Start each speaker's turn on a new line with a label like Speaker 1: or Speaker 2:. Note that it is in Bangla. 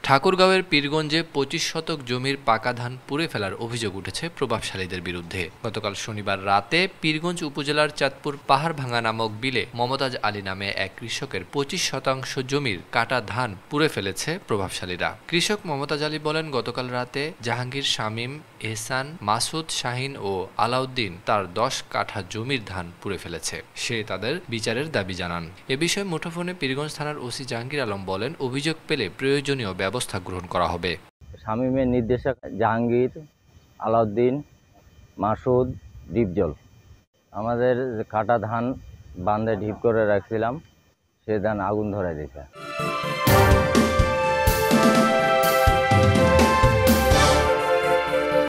Speaker 1: ঠাকুরগাঁওয়ের পীরগঞ্জে ২৫ শতক জমির পাকা ধান পুড়ে ফেলার অভিযোগ উঠেছে প্রভাবশালীদের বিরুদ্ধে। গতকাল শনিবার রাতে পীরগঞ্জ উপজেলার চাঁদপুর পাহাড়ভাঙ্গা নামক বিলে মমতাজ আলী নামে এক কৃষকের ২৫ শতাংশ জমির কাটা ধান পুড়ে ফেলেছে প্রভাবশালীরা। কৃষক মমতাজ আলী বলেন, গতকাল রাতে জাহাঙ্গীর, শামীম, এহসান, মাসুদ, শাহিন ও আলাউদ্দিন তার ১০ কাঠা জমির ধান পুড়ে ফেলেছে। সে তাদের বিচারের দাবি জানান। এ বিষয়ে মুঠোফোনে পীরগঞ্জ থানার ওসি জাহাঙ্গীর আলম বলেন, অভিযোগ পেলে প্রয়োজনীয় ব্যবস্থা গ্রহণ করা হবে।
Speaker 2: শামীমের নির্দেশক জাহাঙ্গীর, আলাউদ্দিন, মাসুদ, ডিপজল, আমাদের কাটা ধান বান্ধে ঢিপ করে রাখছিলাম, সে ধান আগুন ধরে দিয়েছে।